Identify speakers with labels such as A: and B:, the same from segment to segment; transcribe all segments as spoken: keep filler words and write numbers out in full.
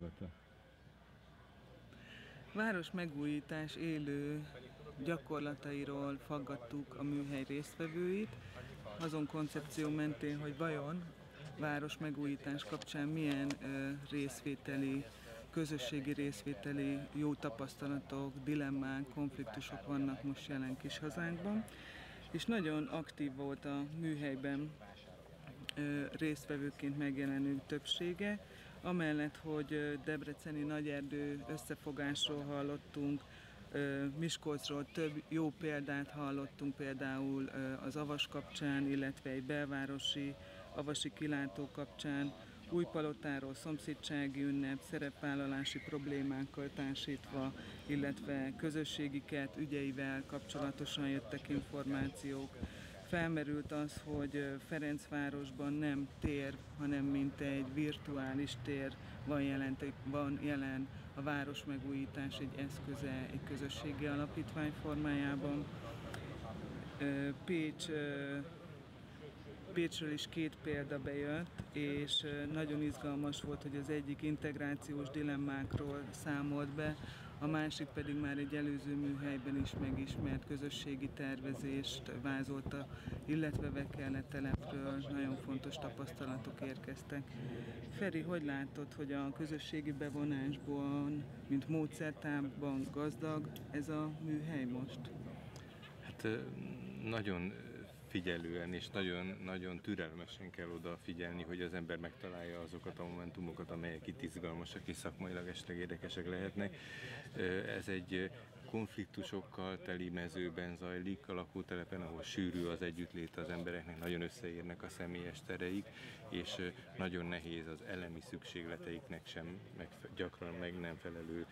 A: Város megújítás élő gyakorlatairól faggattuk a műhely résztvevőit, azon koncepció mentén, hogy vajon város megújítás kapcsán milyen részvételi, közösségi részvételi jó tapasztalatok, dilemmák, konfliktusok vannak most jelen kis hazánkban. És nagyon aktív volt a műhelyben résztvevőként megjelenő többsége, amellett, hogy debreceni Nagyerdő összefogásról hallottunk, Miskolcról több jó példát hallottunk, például az Avas kapcsán, illetve egy belvárosi avasi kilátó kapcsán, Újpalotáról szomszédsági ünnep, szerepvállalási problémákkal társítva, illetve közösségi kert ügyeivel kapcsolatosan jöttek információk. Felmerült az, hogy Ferencvárosban nem tér, hanem mint egy virtuális tér van jelen, van jelen a város megújítás egy eszköze, egy közösségi alapítvány formájában. Pécs, Pécsről is két példa bejött, és nagyon izgalmas volt, hogy az egyik integrációs dilemmákról számolt be, a másik pedig már egy előző műhelyben is megismert közösségi tervezést vázolta, illetve Vekele telepről nagyon fontos tapasztalatok érkeztek. Feri, hogy látod, hogy a közösségi bevonásban, mint módszertánban gazdag ez a műhely most?
B: Hát nagyon figyelően és nagyon, nagyon türelmesen kell odafigyelni, hogy az ember megtalálja azokat a momentumokat, amelyek itt izgalmasak és szakmailag esetleg érdekesek lehetnek. Ez egy konfliktusokkal teli mezőben zajlik, a lakótelepen, ahol sűrű az együttlét az embereknek, nagyon összeérnek a személyes tereik, és nagyon nehéz az elemi szükségleteiknek sem meg, gyakran meg nem felelő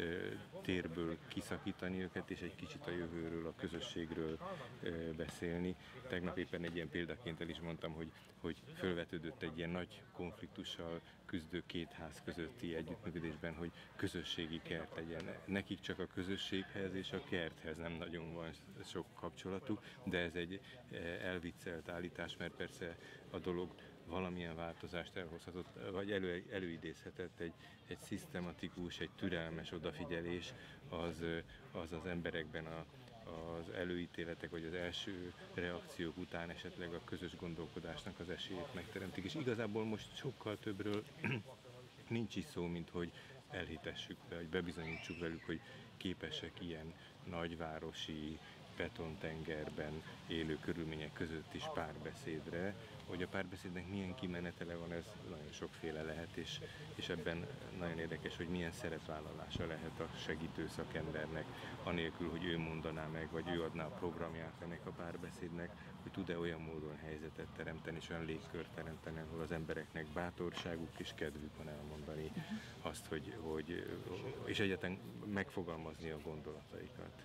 B: térből kiszakítani őket, és egy kicsit a jövőről, a közösségről beszélni. Tegnap éppen egy ilyen példaként el is mondtam, hogy, hogy fölvetődött egy ilyen nagy konfliktussal küzdő két ház közötti együttműködésben, hogy közösségi kert legyen. Nekik csak a közösséghez és a kerthez nem nagyon van sok kapcsolatuk, de ez egy elviccelt állítás, mert persze a dolog valamilyen változást elhozhatott, vagy elő, előidézhetett egy, egy szisztematikus, egy türelmes odafigyelés, az az, az emberekben a az előítéletek, vagy az első reakciók után esetleg a közös gondolkodásnak az esélyét megteremtik. És igazából most sokkal többről nincs is szó, mint hogy elhitessük be, hogy bebizonyítsuk velük, hogy képesek ilyen nagyvárosi, betontengerben élő körülmények között is párbeszédre. Hogy a párbeszédnek milyen kimenetele van, ez nagyon sokféle lehet, és, és ebben nagyon érdekes, hogy milyen szerepvállalása lehet a segítő szakembernek, anélkül, hogy ő mondaná meg, vagy ő adná a programját ennek a párbeszédnek, hogy tud-e olyan módon helyzetet teremteni, és olyan légkört teremteni, ahol az embereknek bátorságuk és kedvük van elmondani azt, hogy, hogy és egyáltalán megfogalmazni a gondolataikat.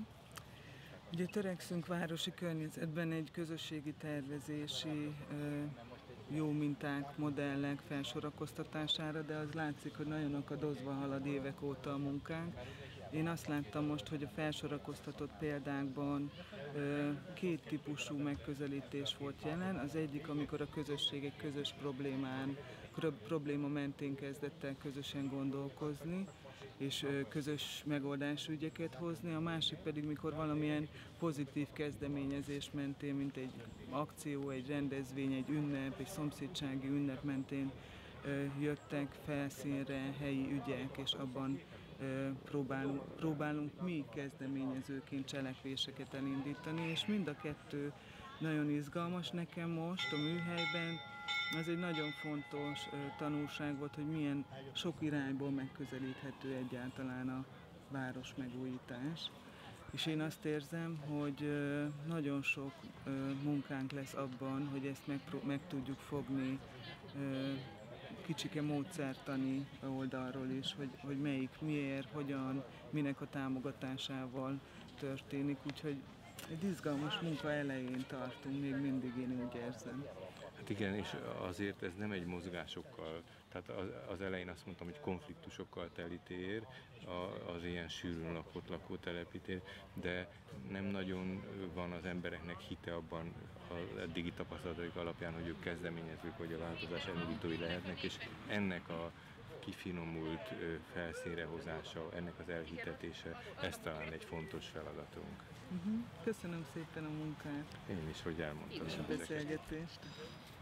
A: Ugye törekszünk városi környezetben egy közösségi tervezési jó minták, modellek felsorakoztatására, de az látszik, hogy nagyon akadozva halad évek óta a munkánk. Én azt láttam most, hogy a felsorakoztatott példákban két típusú megközelítés volt jelen. Az egyik, amikor a közösség egy közös problémán, probléma mentén kezdett el közösen gondolkozni, és közös megoldásügyeket hozni, a másik pedig, mikor valamilyen pozitív kezdeményezés mentén, mint egy akció, egy rendezvény, egy ünnep, egy szomszédsági ünnep mentén jöttek felszínre helyi ügyek, és abban próbálunk, próbálunk mi kezdeményezőként cselekvéseket elindítani, és mind a kettő nagyon izgalmas nekem most a műhelyben. Ez egy nagyon fontos tanulság volt, hogy milyen sok irányból megközelíthető egyáltalán a város megújítás. És én azt érzem, hogy nagyon sok munkánk lesz abban, hogy ezt meg, meg tudjuk fogni kicsike módszertani oldalról is, hogy, hogy melyik, miért, hogyan, minek a támogatásával történik. Úgyhogy egy izgalmas munka elején tartunk, még mindig én úgy érzem.
B: Hát igen, és azért ez nem egy mozgásokkal, tehát az elején azt mondtam, hogy konfliktusokkal teli tér, az ilyen sűrűn lakott lakótelepi tér, de nem nagyon van az embereknek hite abban az eddigi tapasztalataik alapján, hogy ők kezdeményezők vagy a változás elindítói lehetnek, és ennek a kifinomult felszínre hozása, ennek az elhitetése, ez talán egy fontos feladatunk.
A: Uh-huh. Köszönöm szépen a munkát.
B: Én is, hogy elmondtam.
A: És a beszélgetést.